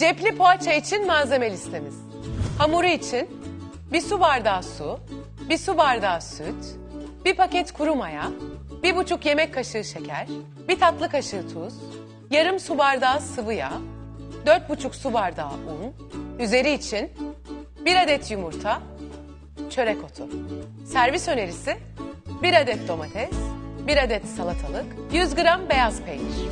Cepli poğaça için malzeme listemiz. Hamuru için 1 su bardağı su, 1 su bardağı süt, 1 paket kuru maya, 1,5 yemek kaşığı şeker, 1 tatlı kaşığı tuz, yarım su bardağı sıvı yağ, 4,5 su bardağı un, üzeri için 1 adet yumurta, çörek otu. Servis önerisi 1 adet domates, 1 adet salatalık, 100 gram beyaz peynir.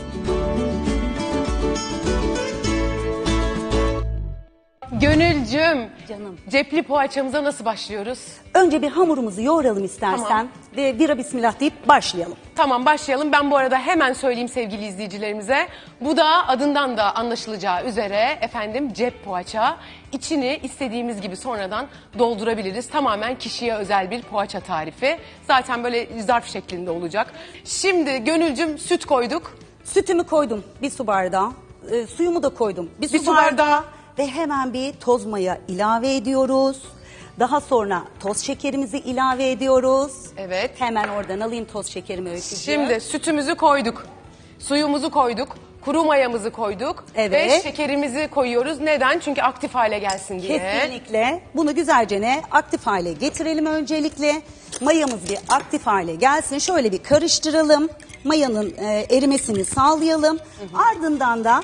Gönülcüm, Canım. cepli poğaçamıza nasıl başlıyoruz? Önce bir hamurumuzu yoğuralım istersen Tamam. ve bira bismillah deyip başlayalım. Tamam, başlayalım. Ben bu arada hemen söyleyeyim sevgili izleyicilerimize. Bu da adından da anlaşılacağı üzere efendim cep poğaça. İçini istediğimiz gibi sonradan doldurabiliriz. Tamamen kişiye özel bir poğaça tarifi. Zaten böyle zarf şeklinde olacak. Şimdi Gönülcüm süt koyduk. Sütümü koydum 1 su bardağı. Suyumu da koydum. Bir Bir su bardağı. Ve hemen bir toz maya ilave ediyoruz. Daha sonra toz şekerimizi ilave ediyoruz. Evet. Hemen oradan alayım toz şekerimi öğüteceğim. Şimdi sütümüzü koyduk. Suyumuzu koyduk. Kuru mayamızı koyduk. Evet. Ve şekerimizi koyuyoruz. Neden? Çünkü aktif hale gelsin diye. Kesinlikle. Bunu güzelce aktif hale getirelim öncelikle. Mayamız bir aktif hale gelsin. Şöyle bir karıştıralım. Mayanın erimesini sağlayalım. Ardından da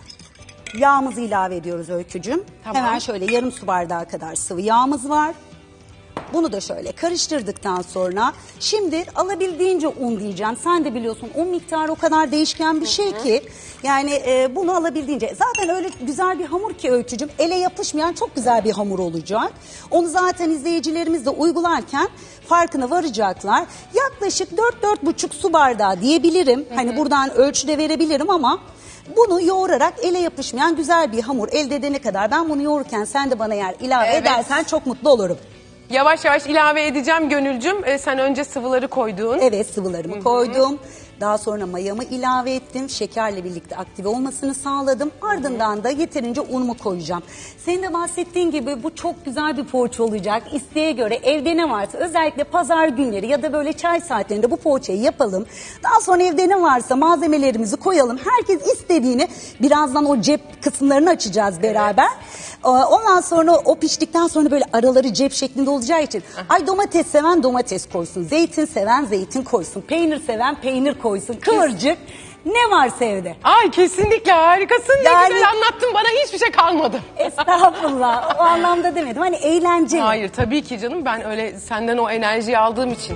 yağımızı ilave ediyoruz Öykücüğüm. Tamam. Hemen şöyle yarım su bardağı kadar sıvı yağımız var. Bunu da şöyle karıştırdıktan sonra şimdi alabildiğince un diyeceğim. Sen de biliyorsun un miktarı o kadar değişken bir şey ki. Yani bunu alabildiğince. Zaten öyle güzel bir hamur ki Öykücüğüm. Ele yapışmayan çok güzel bir hamur olacak. Onu zaten izleyicilerimiz de uygularken farkına varacaklar. Yaklaşık 4-4,5 su bardağı diyebilirim. Hani buradan ölçü de verebilirim ama... Bunu yoğurarak ele yapışmayan güzel bir hamur elde edene kadar ben bunu yoğururken sen de bana eğer ilave Evet. edersen çok mutlu olurum. Yavaş yavaş ilave edeceğim Gönülcüm. Sen önce sıvıları koydun. Evet sıvılarımı koydum. Daha sonra mayamı ilave ettim. Şekerle birlikte aktive olmasını sağladım. Ardından da yeterince unumu koyacağım. Senin de bahsettiğin gibi bu çok güzel bir poğaça olacak. İsteğe göre evde ne varsa özellikle pazar günleri ya da böyle çay saatlerinde bu poğaçayı yapalım. Daha sonra evde ne varsa malzemelerimizi koyalım. Herkes istediğini birazdan o cep kısımlarını açacağız beraber. Ondan sonra o piştikten sonra böyle araları cep şeklinde olacağı için ay domates seven domates koysun, zeytin seven zeytin koysun, peynir seven peynir koysun, kıvırcık ne varsa evde. Ay kesinlikle harikasın. Yani- Ne güzel anlattın, bana hiçbir şey kalmadı. Estağfurullah o anlamda demedim hani eğlenceli. Hayır tabii ki canım, ben öyle senden o enerjiyi aldığım için.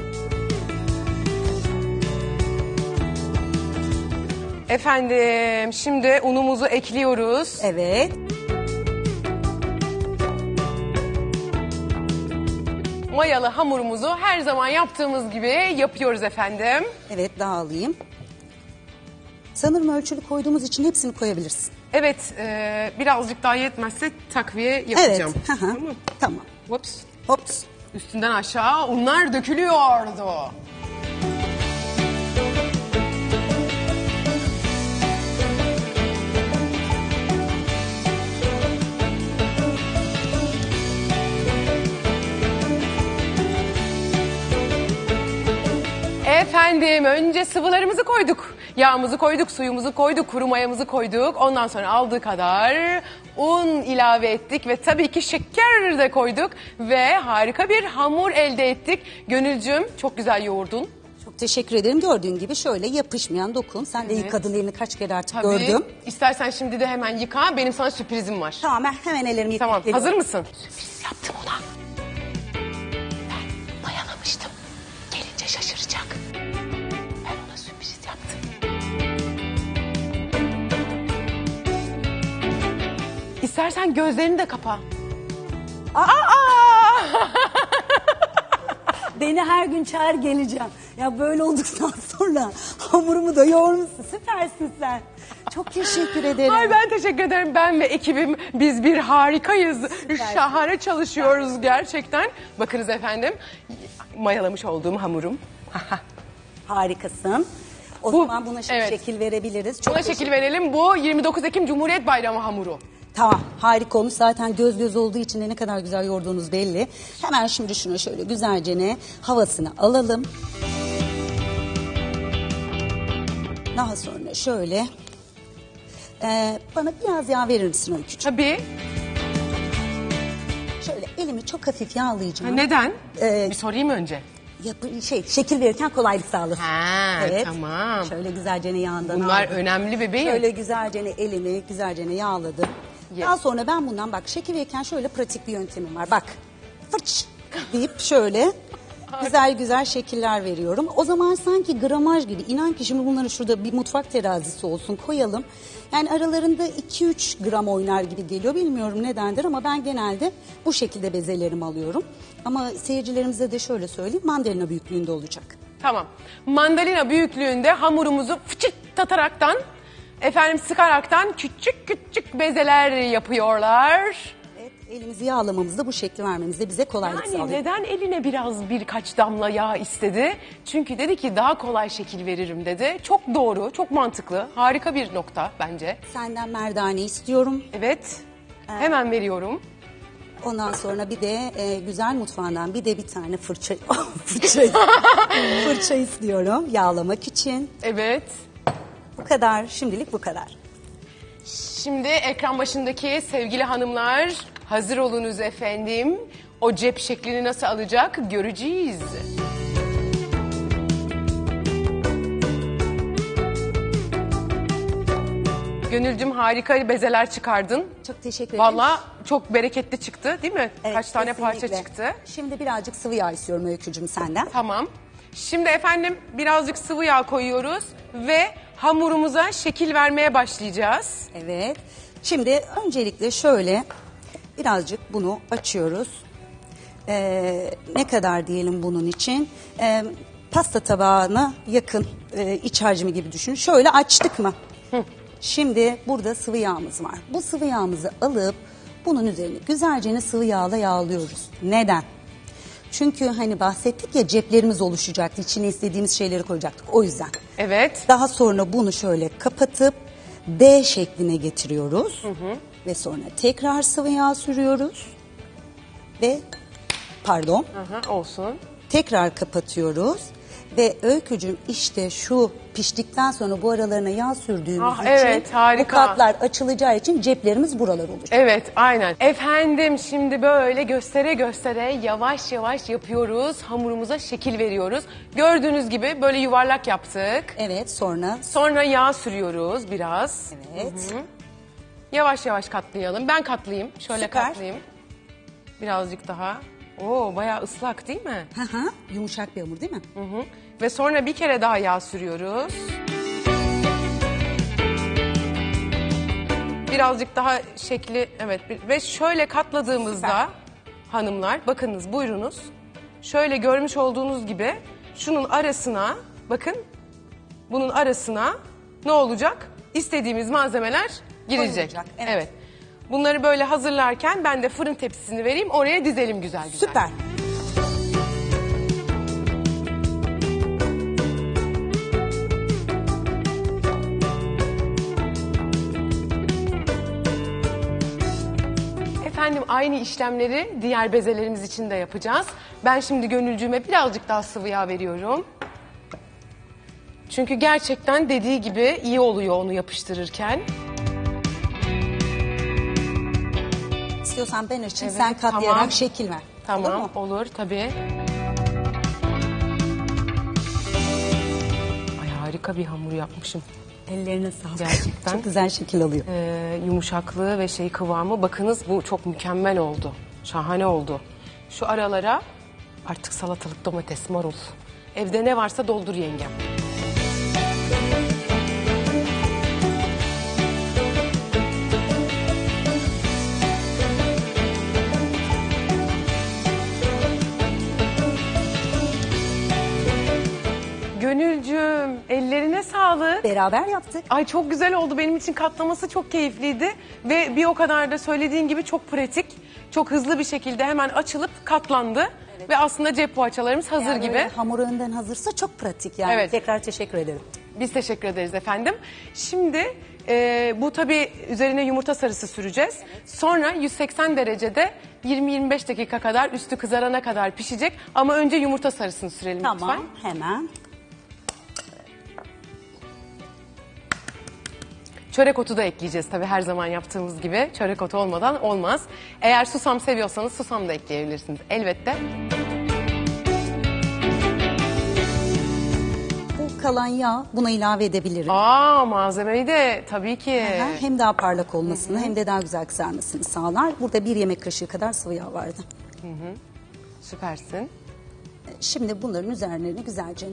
Efendim şimdi unumuzu ekliyoruz. Evet. Mayalı hamurumuzu her zaman yaptığımız gibi yapıyoruz efendim. Evet daha alayım. Sanırım ölçülü koyduğumuz için hepsini koyabilirsin. Evet, birazcık daha yetmezse takviye yapacağım. Evet. Hı hı. Tamam. Tamam. Hops. Hops. Üstünden aşağı unlar dökülüyordu. Efendim önce sıvılarımızı koyduk. Yağımızı koyduk, suyumuzu koyduk, kuru mayamızı koyduk. Ondan sonra aldığı kadar un ilave ettik ve tabii ki şeker de koyduk. Ve harika bir hamur elde ettik. Gönülcüm çok güzel yoğurdun. Çok teşekkür ederim. Gördüğün gibi şöyle yapışmayan dokun. Sen de Evet. yıkadın elini kaç kere artık Tabii. gördüm. İstersen şimdi de hemen yıka. Benim sana sürprizim var. Tamam ben hemen ellerimi Tamam, yıkayıp hazır geliyorum. mısın? Sürpriz yaptım ona. Ben mayalamıştım. Gelince şaşıracak. Ben ona sürpriz yaptım. İstersen gözlerini de kapa. Aa! Beni her gün çağır geleceğim. Ya böyle olduktan sonra hamurumu da yoğurmuşsun. Süpersin sen. Çok teşekkür ederim. Ay ben teşekkür ederim. Ben ve ekibim biz bir harikayız. Şahane çalışıyoruz gerçekten. Bakınız efendim mayalamış olduğum hamurum. Harikasın. O Bu- zaman buna evet. şekil verebiliriz. Çok Buna şekil verelim. Bu 29 Ekim Cumhuriyet Bayramı hamuru. Tamam harika olmuş. Zaten göz göz olduğu için de ne kadar güzel yoğurduğunuz belli. Hemen şimdi şuna şöyle güzelce havasını alalım. Daha sonra şöyle Bana biraz yağ verir misin Öykücüğüm? Tabii. Şöyle elimi çok hafif yağlayacağım. Neden? Ee, Bir sorayım önce. Şekil verirken kolaylık sağlasın. Ha, tamam. Şöyle güzelce yağından Bunlar aldım. önemli bebeğim. Şöyle güzelce elimi güzelce yağladım. Yes. Daha sonra ben bundan bak şekil verirken şöyle pratik bir yöntemim var. Bak fırç deyip şöyle güzel şekiller veriyorum. O zaman sanki gramaj gibi. İnan ki şimdi bunları şurada bir mutfak terazisi olsun koyalım. Yani aralarında 2-3 gram oynar gibi geliyor. Bilmiyorum nedendir ama ben genelde bu şekilde bezelerimi alıyorum. Ama seyircilerimize de şöyle söyleyeyim, mandalina büyüklüğünde olacak. Tamam. Mandalina büyüklüğünde hamurumuzu fıçıtlataraktan, sıkaraktan küçük bezeler yapıyorlar. Evet, elimizi yağlamamız da bu şekli vermemiz de bize kolaylık Yani sağlıyor. neden eline birkaç damla yağ istedi? Çünkü dedi ki daha kolay şekil veririm dedi. Çok doğru, çok mantıklı. Harika bir nokta bence. Senden merdane istiyorum. Evet. Hemen veriyorum. Ondan sonra bir de güzel mutfağından bir tane fırça istiyorum yağlamak için. Evet. Bu kadar, şimdilik bu kadar. Şimdi ekran başındaki sevgili hanımlar hazır olunuz efendim. O cep şeklini nasıl alacak göreceğiz. Gönülcüm harika bezeler çıkardın. Çok teşekkür ederim. Vallahi çok bereketli çıktı değil mi? Evet, Kaç tane parça kesinlikle. çıktı. Şimdi birazcık sıvı yağ istiyorum Öykücüğüm senden. Tamam. Şimdi efendim birazcık sıvı yağ koyuyoruz ve hamurumuza şekil vermeye başlayacağız. Evet. Şimdi öncelikle şöyle birazcık bunu açıyoruz. Ne kadar diyelim bunun için? Pasta tabağına yakın iç harcımı gibi düşünün. Şöyle açtık mı? Şimdi burada sıvı yağımız var. Bu sıvı yağımızı alıp bunun üzerine güzelce sıvı yağla yağlıyoruz. Neden? Çünkü hani bahsettik ya ceplerimiz oluşacaktı. İçine istediğimiz şeyleri koyacaktık. O yüzden. Evet. Daha sonra bunu şöyle kapatıp D şekline getiriyoruz. Ve sonra tekrar sıvı yağ sürüyoruz. Ve Olsun. tekrar kapatıyoruz. Ve Öykücüğüm işte şu piştikten sonra bu aralarına yağ sürdüğümüz için evet, harika. bu katlar açılacağı için ceplerimiz buralar olacak. Evet, aynen. Efendim şimdi böyle göstere yavaş yavaş yapıyoruz. Hamurumuza şekil veriyoruz. Gördüğünüz gibi böyle yuvarlak yaptık. Evet, sonra Sonra yağ sürüyoruz biraz. evet. Yavaş yavaş katlayalım. Ben katlayayım. Şöyle Süper. katlayayım. Birazcık daha. Oo, bayağı ıslak değil mi? Yumuşak bir hamur değil mi? Ve sonra bir kere daha yağ sürüyoruz. Birazcık daha şekli, evet. Ve şöyle katladığımızda Süper. hanımlar, bakınız buyurunuz. Şöyle görmüş olduğunuz gibi şunun arasına, bakın bunun arasına ne olacak? İstediğimiz malzemeler girecek. Koyulacak, evet. Bunları böyle hazırlarken ben de fırın tepsisini vereyim, oraya dizelim güzel güzel. Süper. Efendim aynı işlemleri diğer bezelerimiz için de yapacağız. Ben şimdi Gönülcüğüme birazcık daha sıvı yağ veriyorum. Çünkü gerçekten dediği gibi iyi oluyor onu yapıştırırken. İstiyorsan ben açayım, Evet, sen katlayarak tamam. şekil ver. Olur Tamam, mu? olur tabii. Ay harika bir hamur yapmışım. Ellerine sağlık. Gerçekten. Çok güzel şekil alıyor. Yumuşaklığı ve kıvamı bakınız bu çok mükemmel oldu. Şahane oldu. Şu aralara artık salatalık, domates, marul. Evde ne varsa doldur yengem. Gönülcüm ellerine sağlık. Beraber yaptık. Ay çok güzel oldu. Benim için katlaması çok keyifliydi. Ve bir o kadar da söylediğin gibi çok pratik. Çok hızlı bir şekilde hemen açılıp katlandı. Ve aslında cep poğaçalarımız hazır Yani gibi. böyle hamur önden hazırsa çok pratik yani. Evet. Tekrar teşekkür ederim. Biz teşekkür ederiz efendim. Şimdi bu tabii üzerine yumurta sarısı süreceğiz. Sonra 180 derecede 20-25 dakika kadar üstü kızarana kadar pişecek. Ama önce yumurta sarısını sürelim Tamam, lütfen. hemen. Çörek otu da ekleyeceğiz tabii her zaman yaptığımız gibi. Çörek otu olmadan olmaz. Eğer susam seviyorsanız susam da ekleyebilirsiniz elbette. Bu kalan yağ buna ilave edebilirim. Malzemeyi de tabii ki. Hem daha parlak olmasını hem de daha güzel kızarmasını sağlar. Burada 1 yemek kaşığı kadar sıvı yağ vardı. Süpersin. Şimdi bunların üzerlerine güzelce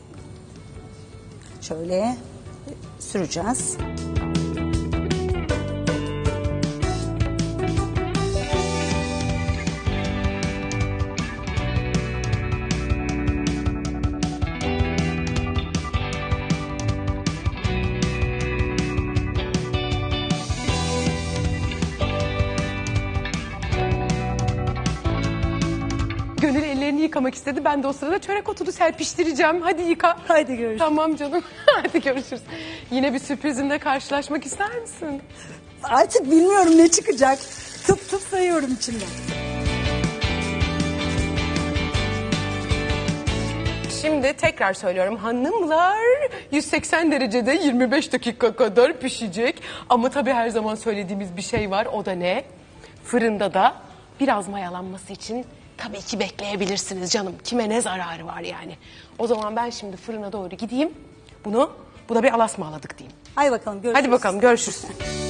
şöyle süreceğiz. Gönül ellerini yıkamak istedi. Ben de o sırada çörek otunu serpiştireceğim. Hadi yıka. Hadi görüşürüz. Tamam canım. Hadi görüşürüz. Yine bir sürprizimle karşılaşmak ister misin? Artık bilmiyorum ne çıkacak. Tıp tıp sayıyorum içinden. Şimdi tekrar söylüyorum hanımlar 180 derecede 25 dakika kadar pişecek. Ama tabii her zaman söylediğimiz bir şey var, o da ne? Fırında da biraz mayalanması için tabii ki bekleyebilirsiniz canım. Kime ne zararı var yani. O zaman ben şimdi fırına doğru gideyim. Bu da bir alasmaladık diyeyim. Hadi bakalım görüşürüz. Hadi bakalım görüşürüz.